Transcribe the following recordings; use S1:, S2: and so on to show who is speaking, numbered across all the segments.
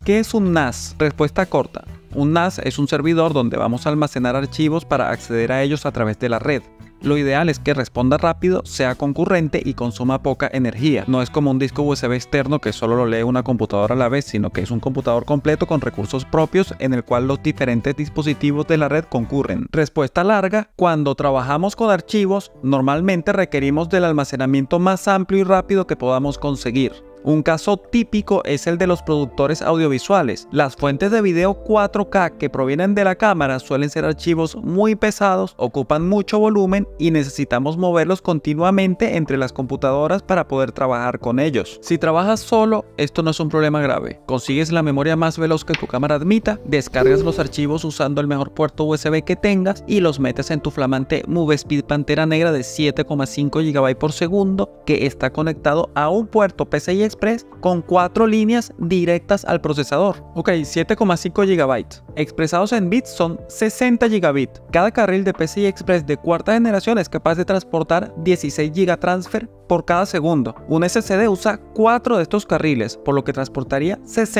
S1: ¿Qué es un NAS? Respuesta corta. Un NAS es un servidor donde vamos a almacenar archivos para acceder a ellos a través de la red. Lo ideal es que responda rápido, sea concurrente y consuma poca energía. No es como un disco USB externo que solo lo lee una computadora a la vez, sino que es un computador completo con recursos propios en el cual los diferentes dispositivos de la red concurren. Respuesta larga. Cuando trabajamos con archivos, normalmente requerimos del almacenamiento más amplio y rápido que podamos conseguir. Un caso típico es el de los productores audiovisuales. Las fuentes de video 4K que provienen de la cámara suelen ser archivos muy pesados, ocupan mucho volumen y necesitamos moverlos continuamente entre las computadoras para poder trabajar con ellos. Si trabajas solo, esto no es un problema grave. Consigues la memoria más veloz que tu cámara admita, descargas los archivos usando el mejor puerto USB que tengas y los metes en tu flamante MoveSpeed Pantera Negra de 7,5 GB por segundo que está conectado a un puerto PCI Express con 4 líneas directas al procesador. Ok, 7,5 GB. Expresados en bits son 60 GB. Cada carril de PCI Express de cuarta generación es capaz de transportar 16 GB transfer por cada segundo. Un SSD usa 4 de estos carriles, por lo que transportaría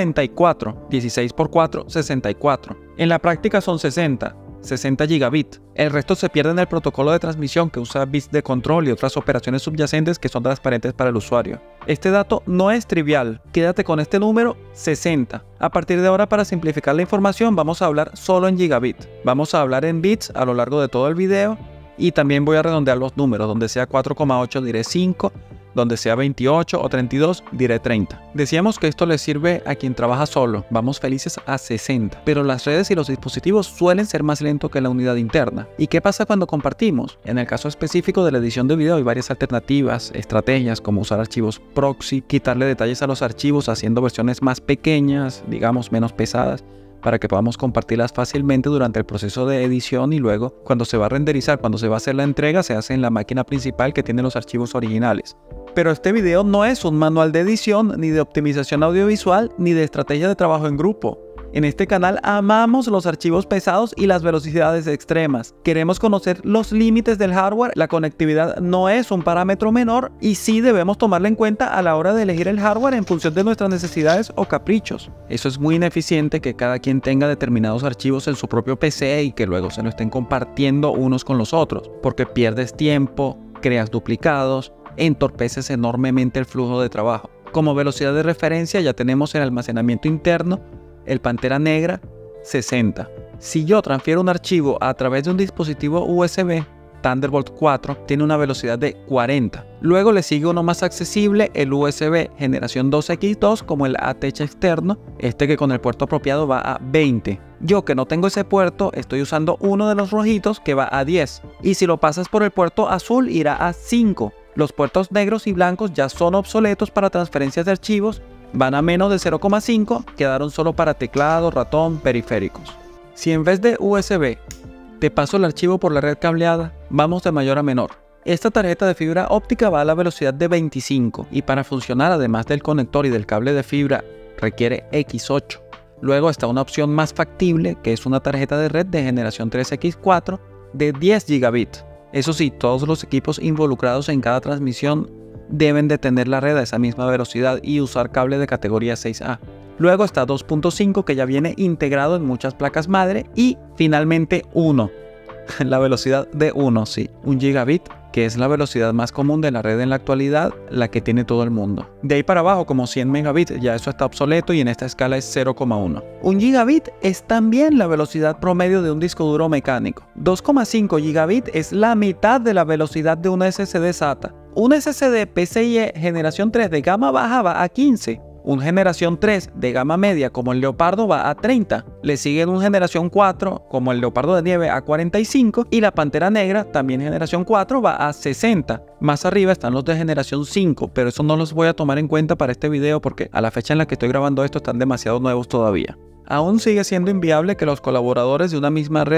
S1: 64. 16 por 4, 64. En la práctica son 60 gigabit. El resto se pierde en el protocolo de transmisión que usa bits de control y otras operaciones subyacentes que son transparentes para el usuario. Este dato no es trivial, quédate con este número 60. A partir de ahora, para simplificar la información, vamos a hablar solo en gigabit. Vamos a hablar en bits a lo largo de todo el video y también voy a redondear los números, donde sea 4,8 diré 5, donde sea 28 o 32 diré 30. Decíamos que esto le sirve a quien trabaja solo, vamos felices a 60, pero las redes y los dispositivos suelen ser más lentos que la unidad interna. ¿Y qué pasa cuando compartimos? En el caso específico de la edición de video hay varias alternativas, estrategias como usar archivos proxy, quitarle detalles a los archivos haciendo versiones más pequeñas, digamos menos pesadas, para que podamos compartirlas fácilmente durante el proceso de edición y luego cuando se va a renderizar, cuando se va a hacer la entrega, se hace en la máquina principal que tiene los archivos originales. Pero este video no es un manual de edición, ni de optimización audiovisual, ni de estrategia de trabajo en grupo. En este canal amamos los archivos pesados y las velocidades extremas. Queremos conocer los límites del hardware, la conectividad no es un parámetro menor y sí debemos tomarla en cuenta a la hora de elegir el hardware en función de nuestras necesidades o caprichos. Eso es muy ineficiente que cada quien tenga determinados archivos en su propio PC y que luego se lo estén compartiendo unos con los otros, porque pierdes tiempo, creas duplicados, entorpeces enormemente el flujo de trabajo. Como velocidad de referencia ya tenemos el almacenamiento interno, el Pantera Negra 60. Si yo transfiero un archivo a través de un dispositivo USB, Thunderbolt 4 tiene una velocidad de 40. Luego le sigue uno más accesible, el USB generación 2X2 como el ATech externo, este que con el puerto apropiado va a 20. Yo que no tengo ese puerto, estoy usando uno de los rojitos que va a 10. Y si lo pasas por el puerto azul irá a 5. Los puertos negros y blancos ya son obsoletos para transferencias de archivos, van a menos de 0,5, quedaron solo para teclado, ratón, periféricos. Si en vez de USB te paso el archivo por la red cableada, vamos de mayor a menor. Esta tarjeta de fibra óptica va a la velocidad de 25 y para funcionar, además del conector y del cable de fibra, requiere X8. Luego está una opción más factible, que es una tarjeta de red de generación 3X4 de 10 GB. Eso sí, todos los equipos involucrados en cada transmisión deben de tener la red a esa misma velocidad y usar cable de categoría 6A. Luego está 2.5 que ya viene integrado en muchas placas madre y finalmente 1. La velocidad de 1, sí, 1 gigabit, que es la velocidad más común de la red en la actualidad, la que tiene todo el mundo. De ahí para abajo como 100 megabits, ya eso está obsoleto y en esta escala es 0,1. 1 gigabit es también la velocidad promedio de un disco duro mecánico. 2,5 gigabit es la mitad de la velocidad de una SSD SATA. Un SSD PCIe generación 3 de gama baja va a 15. Un generación 3 de gama media como el Leopardo va a 30. Le siguen un generación 4 como el Leopardo de nieve a 45 y la Pantera Negra, también generación 4, va a 60. Más arriba están los de generación 5, pero eso no los voy a tomar en cuenta para este video porque a la fecha en la que estoy grabando esto están demasiado nuevos todavía. Aún sigue siendo inviable que los colaboradores de una misma red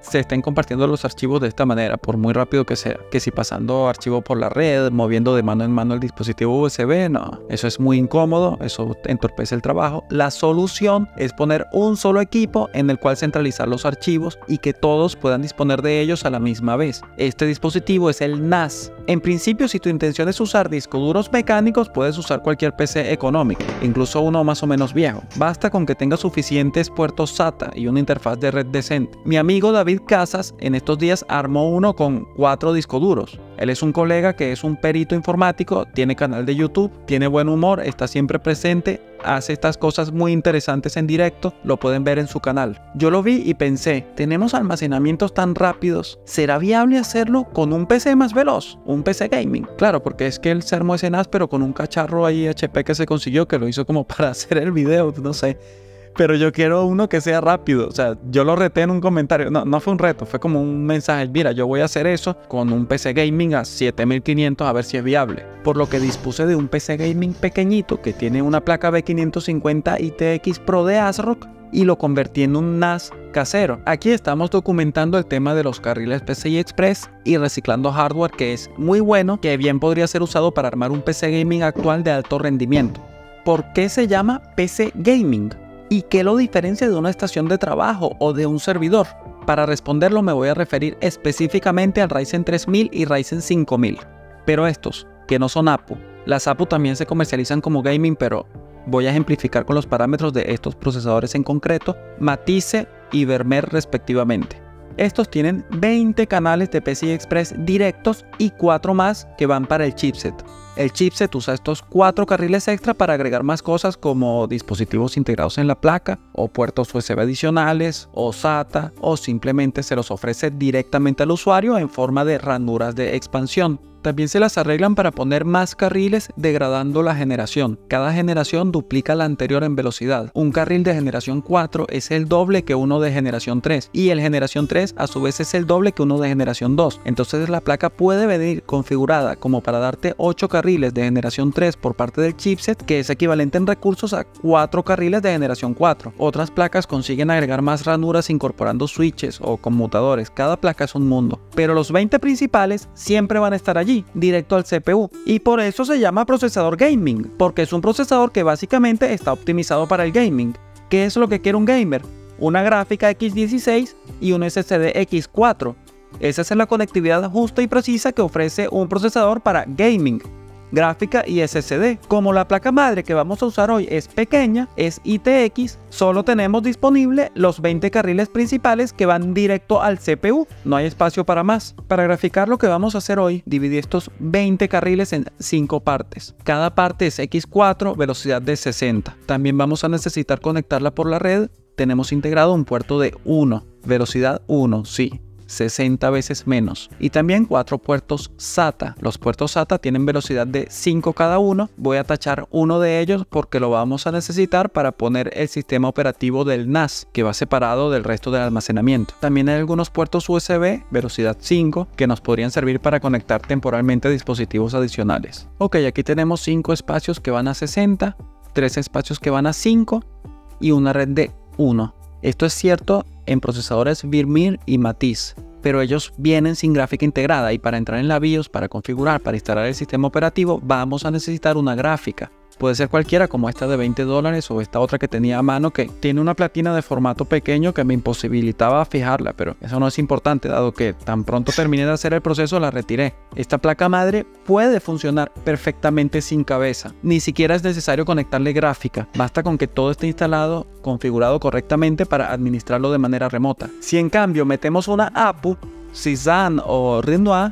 S1: se estén compartiendo los archivos de esta manera, por muy rápido que sea. Que si pasando archivo por la red, moviendo de mano en mano el dispositivo USB, no. Eso es muy incómodo, eso entorpece el trabajo. La solución es poner un solo equipo en el cual centralizar los archivos y que todos puedan disponer de ellos a la misma vez. Este dispositivo es el NAS. En principio, si tu intención es usar discos duros mecánicos, puedes usar cualquier PC económico, incluso uno más o menos viejo. Basta con que tenga suficientes puertos SATA y una interfaz de red decente. Mi amigo David Casas en estos días armó uno con 4 discos duros. Él es un colega que es un perito informático, tiene canal de YouTube, tiene buen humor, está siempre presente, hace estas cosas muy interesantes en directo, lo pueden ver en su canal. Yo lo vi y pensé, tenemos almacenamientos tan rápidos, ¿será viable hacerlo con un PC más veloz? Un PC gaming. Claro, porque es que él se armó ese NAS, pero con un cacharro ahí HP que se consiguió, que lo hizo como para hacer el video, no sé. Pero yo quiero uno que sea rápido. O sea, yo lo reté en un comentario. No fue un reto, fue como un mensaje. Mira, yo voy a hacer eso con un PC gaming a 7500 a ver si es viable. Por lo que dispuse de un PC gaming pequeñito que tiene una placa B550 ITX Pro de ASRock y lo convertí en un NAS casero. Aquí estamos documentando el tema de los carriles PCI Express y reciclando hardware que es muy bueno, que bien podría ser usado para armar un PC gaming actual de alto rendimiento. ¿Por qué se llama PC gaming? ¿Y qué lo diferencia de una estación de trabajo o de un servidor? Para responderlo me voy a referir específicamente al Ryzen 3000 y Ryzen 5000. Pero estos, que no son APU. Las APU también se comercializan como gaming, pero voy a ejemplificar con los parámetros de estos procesadores en concreto, Matice y Vermeer respectivamente. Estos tienen 20 canales de PCI Express directos y 4 más que van para el chipset. El chipset usa estos 4 carriles extra para agregar más cosas como dispositivos integrados en la placa, o puertos USB adicionales, o SATA, o simplemente se los ofrece directamente al usuario en forma de ranuras de expansión. También se las arreglan para poner más carriles degradando la generación. Cada generación duplica la anterior en velocidad. Un carril de generación 4 es el doble que uno de generación 3 y el generación 3 a su vez es el doble que uno de generación 2. Entonces la placa puede venir configurada como para darte 8 carriles de generación 3 por parte del chipset, que es equivalente en recursos a 4 carriles de generación 4. Otras placas consiguen agregar más ranuras incorporando switches o conmutadores. Cada placa es un mundo, pero los 20 principales siempre van a estar allí, directo al CPU, y por eso se llama procesador gaming, porque es un procesador que básicamente está optimizado para el gaming. ¿Qué es lo que quiere un gamer? Una gráfica X16 y un SSD X4. Esa es la conectividad justa y precisa que ofrece un procesador para gaming, gráfica y SSD. Como la placa madre que vamos a usar hoy es pequeña, es ITX, solo tenemos disponible los 20 carriles principales que van directo al CPU, no hay espacio para más. Para graficar lo que vamos a hacer hoy, dividí estos 20 carriles en 5 partes. Cada parte es X4, velocidad de 60. También vamos a necesitar conectarla por la red. Tenemos integrado un puerto de 1, velocidad 1, sí, 60 veces menos, y también 4 puertos SATA. Los puertos SATA tienen velocidad de 5 cada uno. Voy a tachar uno de ellos porque lo vamos a necesitar para poner el sistema operativo del NAS, que va separado del resto del almacenamiento. También hay algunos puertos USB velocidad 5 que nos podrían servir para conectar temporalmente dispositivos adicionales. Ok, aquí tenemos 5 espacios que van a 60, 3 espacios que van a 5 y una red de 1. Esto es cierto en procesadores Vermeer y Matice, pero ellos vienen sin gráfica integrada, y para entrar en la BIOS, para configurar, para instalar el sistema operativo, vamos a necesitar una gráfica. Puede ser cualquiera, como esta de $20 o esta otra que tenía a mano que tiene una platina de formato pequeño que me imposibilitaba fijarla, pero eso no es importante dado que tan pronto terminé de hacer el proceso la retiré. Esta placa madre puede funcionar perfectamente sin cabeza, ni siquiera es necesario conectarle gráfica, basta con que todo esté instalado, configurado correctamente para administrarlo de manera remota. Si en cambio metemos una APU, Cizanne o Renoir,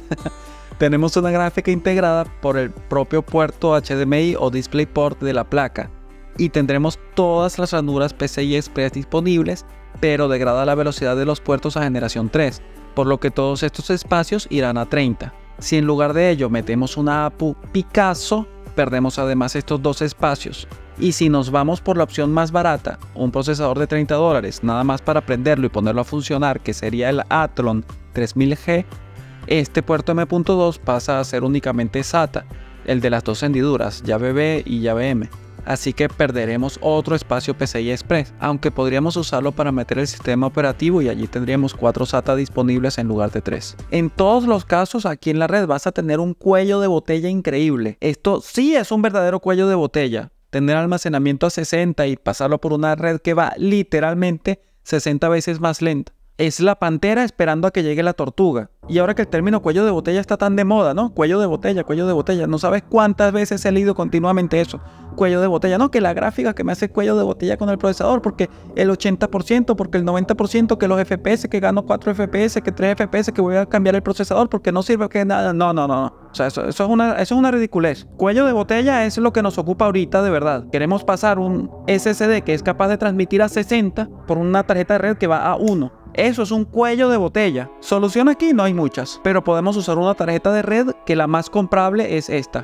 S1: tenemos una gráfica integrada por el propio puerto HDMI o DisplayPort de la placa y tendremos todas las ranuras PCI Express disponibles, pero degrada la velocidad de los puertos a generación 3, por lo que todos estos espacios irán a 30. Si en lugar de ello metemos una APU Picasso, perdemos además estos 2 espacios. Y si nos vamos por la opción más barata, un procesador de $30 nada más para prenderlo y ponerlo a funcionar, que sería el Athlon 3000G, este puerto M.2 pasa a ser únicamente SATA, el de las 2 hendiduras, llave B y llave M. así que perderemos otro espacio PCI Express, aunque podríamos usarlo para meter el sistema operativo y allí tendríamos 4 SATA disponibles en lugar de 3. En todos los casos, aquí en la red vas a tener un cuello de botella increíble. Esto sí es un verdadero cuello de botella. Tener almacenamiento a 60 y pasarlo por una red que va literalmente 60 veces más lenta. Es la pantera esperando a que llegue la tortuga. Y ahora que el término cuello de botella está tan de moda, ¿no? Cuello de botella, cuello de botella. No sabes cuántas veces he leído continuamente eso. Cuello de botella. No, que la gráfica que me hace cuello de botella con el procesador. Porque el 80%, porque el 90%, que los FPS, que gano 4 FPS, que 3 FPS, que voy a cambiar el procesador porque no sirve que nada. No. O sea, eso es una ridiculez. Cuello de botella es lo que nos ocupa ahorita de verdad. Queremos pasar un SSD que es capaz de transmitir a 60 por una tarjeta de red que va a 1. Eso es un cuello de botella. Solución aquí no hay muchas, pero podemos usar una tarjeta de red que la más comprable es esta.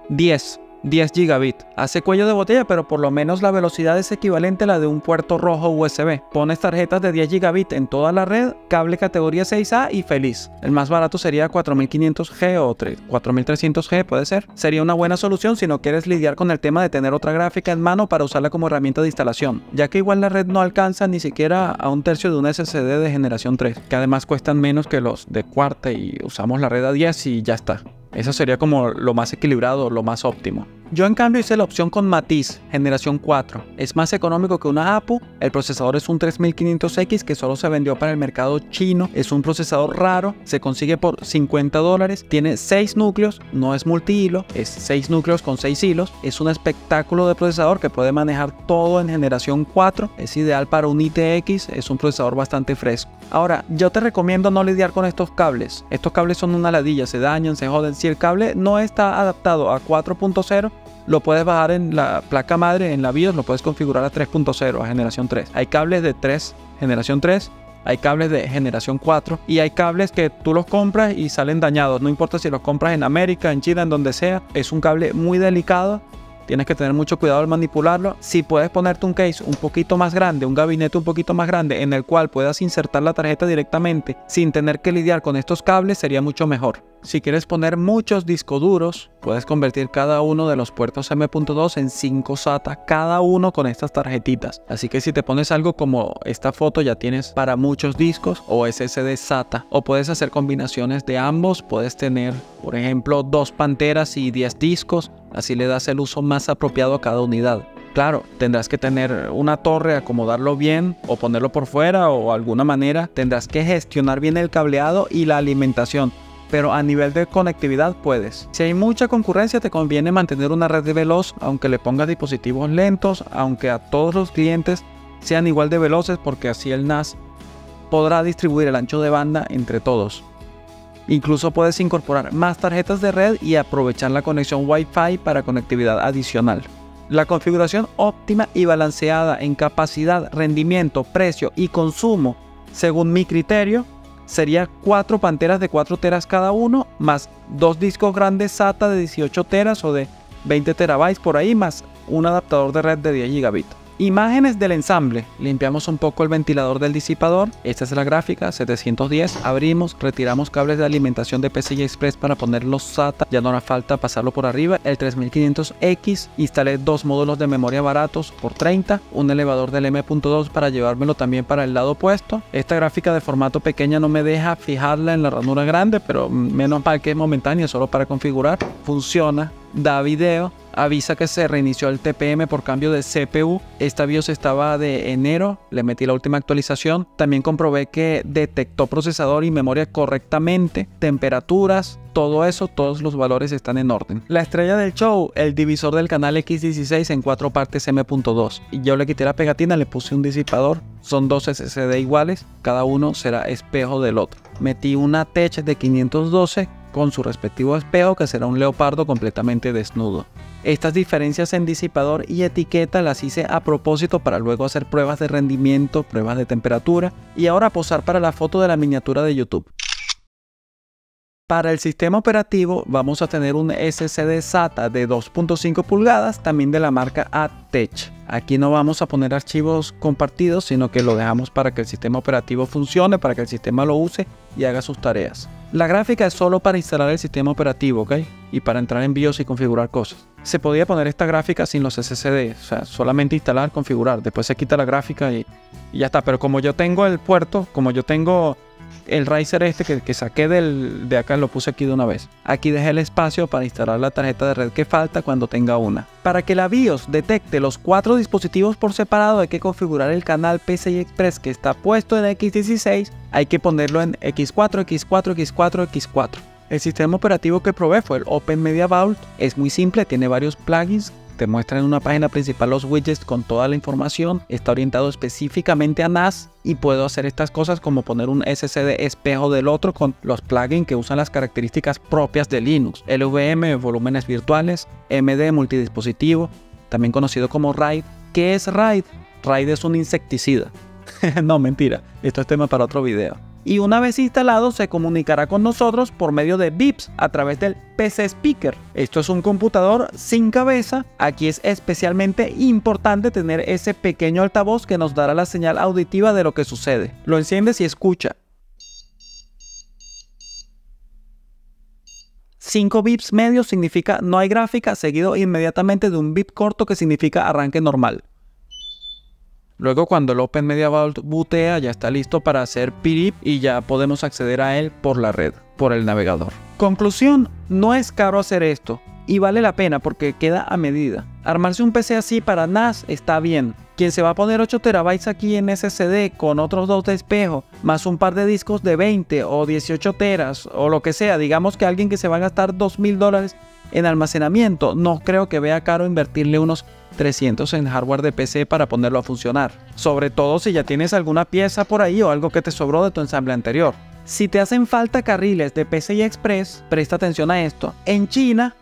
S1: 10 gigabit. Hace cuello de botella, pero por lo menos la velocidad es equivalente a la de un puerto rojo USB. Pones tarjetas de 10 gigabit en toda la red, cable categoría 6A y feliz. El más barato sería 4500G o 4300G, puede ser. Sería una buena solución si no quieres lidiar con el tema de tener otra gráfica en mano para usarla como herramienta de instalación, ya que igual la red no alcanza ni siquiera a un tercio de un SSD de generación 3, que además cuestan menos que los de cuarta y usamos la red a 10 y ya está. Eso sería como lo más equilibrado, lo más óptimo. Yo en cambio hice la opción con Matiz, generación 4. Es más económico que una APU. El procesador es un 3500X que solo se vendió para el mercado chino. Es un procesador raro, se consigue por $50. Tiene 6 núcleos, no es multihilo, es 6 núcleos con 6 hilos. Es un espectáculo de procesador que puede manejar todo en generación 4. Es ideal para un ITX, es un procesador bastante fresco. Ahora, yo te recomiendo no lidiar con estos cables. Estos cables son una ladilla, se dañan, se joden. Si el cable no está adaptado a 4.0, lo puedes bajar en la placa madre, en la BIOS, lo puedes configurar a 3.0, a generación 3. Hay cables de 3, generación 3, hay cables de generación 4 y hay cables que tú los compras y salen dañados. No importa si los compras en América, en China, en donde sea. Es un cable muy delicado. Tienes que tener mucho cuidado al manipularlo. Si puedes ponerte un case un poquito más grande, un gabinete un poquito más grande en el cual puedas insertar la tarjeta directamente sin tener que lidiar con estos cables, sería mucho mejor. Si quieres poner muchos discos duros, puedes convertir cada uno de los puertos M.2 en 5 SATA, cada uno con estas tarjetitas. Así que si te pones algo como esta foto, ya tienes para muchos discos o SSD SATA. O puedes hacer combinaciones de ambos. Puedes tener, por ejemplo, 2 panteras y 10 discos. Así le das el uso más apropiado a cada unidad. Claro, tendrás que tener una torre, acomodarlo bien o ponerlo por fuera o alguna manera. Tendrás que gestionar bien el cableado y la alimentación. Pero a nivel de conectividad puedes. Si hay mucha concurrencia, te conviene mantener una red veloz, aunque le pongas dispositivos lentos, aunque a todos los clientes sean igual de veloces, porque así el NAS podrá distribuir el ancho de banda entre todos. Incluso puedes incorporar más tarjetas de red y aprovechar la conexión Wi-Fi para conectividad adicional. La configuración óptima y balanceada en capacidad, rendimiento, precio y consumo, según mi criterio, sería 4 panteras de 4 teras cada uno, más 2 discos grandes SATA de 18 teras o de 20 terabytes por ahí, más un adaptador de red de 10 gigabit. Imágenes del ensamble. Limpiamos un poco el ventilador del disipador. Esta es la gráfica, 710. Abrimos, retiramos cables de alimentación de PCI Express para poner los SATA. Ya no hará falta pasarlo por arriba. El 3500X. Instalé 2 módulos de memoria baratos por 30. Un elevador del M.2 para llevármelo también para el lado opuesto. Esta gráfica de formato pequeña no me deja fijarla en la ranura grande, pero menos mal que es momentánea, solo para configurar. Funciona. Da video, avisa que se reinició el TPM por cambio de CPU. Esta BIOS estaba de enero, le metí la última actualización. También comprobé que detectó procesador y memoria correctamente, temperaturas, todo eso, todos los valores están en orden. La estrella del show, el divisor del canal X16 en 4 partes M.2. Y yo le quité la pegatina, le puse un disipador. Son 2 SSD iguales, cada uno será espejo del otro. Metí una Tech de 512 con su respectivo espejo, que será un leopardo completamente desnudo. Estas diferencias en disipador y etiqueta las hice a propósito para luego hacer pruebas de rendimiento, pruebas de temperatura y ahora posar para la foto de la miniatura de YouTube. Para el sistema operativo vamos a tener un SSD SATA de 2.5 pulgadas, también de la marca ATech. Aquí no vamos a poner archivos compartidos, sino que lo dejamos para que el sistema operativo funcione, para que el sistema lo use y haga sus tareas. La gráfica es solo para instalar el sistema operativo, ¿ok? Y para entrar en BIOS y configurar cosas. Se podía poner esta gráfica sin los SSD, o sea, solamente instalar, configurar. Después se quita la gráfica y ya está. Pero como yo tengo el puerto, como yo tengo el Razer este que saqué de acá, lo puse aquí de una vez. Aquí dejé el espacio para instalar la tarjeta de red que falta cuando tenga una. Para que la BIOS detecte los 4 dispositivos por separado hay que configurar el canal PCI Express que está puesto en X16. Hay que ponerlo en X4, X4, X4, X4. El sistema operativo que probé fue el Open Media Vault. Es muy simple, tiene varios plugins. Te muestra en una página principal los widgets con toda la información. Está orientado específicamente a NAS y puedo hacer estas cosas como poner un SSD espejo del otro con los plugins que usan las características propias de Linux. LVM, volúmenes virtuales, MD, multidispositivo, también conocido como RAID. ¿Qué es RAID? RAID es un insecticida. No, mentira. Esto es tema para otro video. Y una vez instalado se comunicará con nosotros por medio de VIPs a través del PC Speaker. Esto es un computador sin cabeza. Aquí es especialmente importante tener ese pequeño altavoz que nos dará la señal auditiva de lo que sucede. Lo enciendes y escucha. 5 bips medios significa no hay gráfica, seguido inmediatamente de un bip corto que significa arranque normal. Luego cuando el Open Media Vault bootea ya está listo para hacer pirip y ya podemos acceder a él por la red, por el navegador. Conclusión, no es caro hacer esto y vale la pena porque queda a medida. Armarse un PC así para NAS está bien. Quien se va a poner 8 TB aquí en SSD con otros 2 de espejo, más un par de discos de 20 o 18 teras o lo que sea, digamos que alguien que se va a gastar $2.000 en almacenamiento, no creo que vea caro invertirle unos 300 en hardware de PC para ponerlo a funcionar. Sobre todo si ya tienes alguna pieza por ahí o algo que te sobró de tu ensamble anterior. Si te hacen falta carriles de PCI Express, presta atención a esto. En China,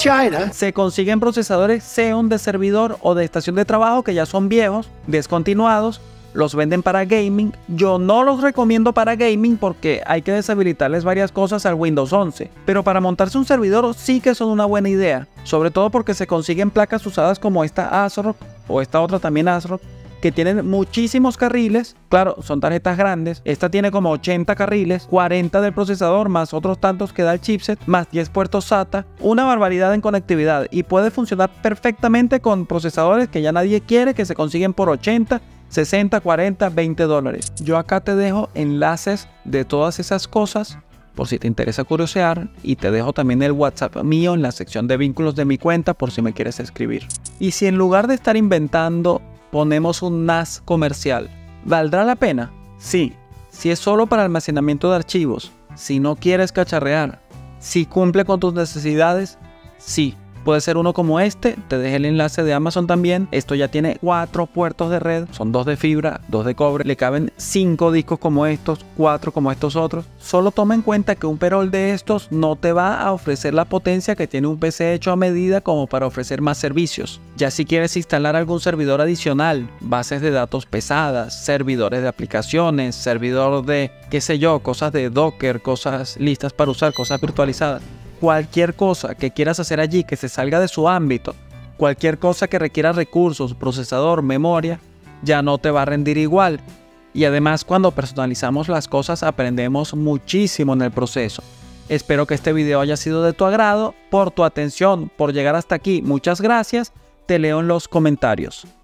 S1: se consiguen procesadores Xeon de servidor o de estación de trabajo que ya son viejos, descontinuados. Los venden para gaming. Yo no los recomiendo para gaming porque hay que deshabilitarles varias cosas al Windows 11. Pero para montarse un servidor sí que son una buena idea. Sobre todo porque se consiguen placas usadas como esta ASRock o esta otra también ASRock, que tienen muchísimos carriles. Claro, son tarjetas grandes. Esta tiene como 80 carriles, 40 del procesador, más otros tantos que da el chipset, más 10 puertos SATA. Una barbaridad en conectividad y puede funcionar perfectamente con procesadores que ya nadie quiere, que se consiguen por 80, 60, 40, $20. Yo acá te dejo enlaces de todas esas cosas por si te interesa curiosear y te dejo también el WhatsApp mío en la sección de vínculos de mi cuenta por si me quieres escribir. Y si en lugar de estar inventando ponemos un NAS comercial, ¿valdrá la pena? Sí, si es solo para almacenamiento de archivos, si no quieres cacharrear, si cumple con tus necesidades, sí. Puede ser uno como este, te dejé el enlace de Amazon también. Esto ya tiene 4 puertos de red, son 2 de fibra, 2 de cobre. Le caben 5 discos como estos, 4 como estos otros. Solo toma en cuenta que un perol de estos no te va a ofrecer la potencia que tiene un PC hecho a medida como para ofrecer más servicios. Ya si quieres instalar algún servidor adicional, bases de datos pesadas, servidores de aplicaciones, servidor de, qué sé yo, cosas de Docker, cosas listas para usar, cosas virtualizadas. Cualquier cosa que quieras hacer allí que se salga de su ámbito, cualquier cosa que requiera recursos, procesador, memoria, ya no te va a rendir igual. Y además cuando personalizamos las cosas aprendemos muchísimo en el proceso. Espero que este video haya sido de tu agrado. Por tu atención, por llegar hasta aquí, muchas gracias. Te leo en los comentarios.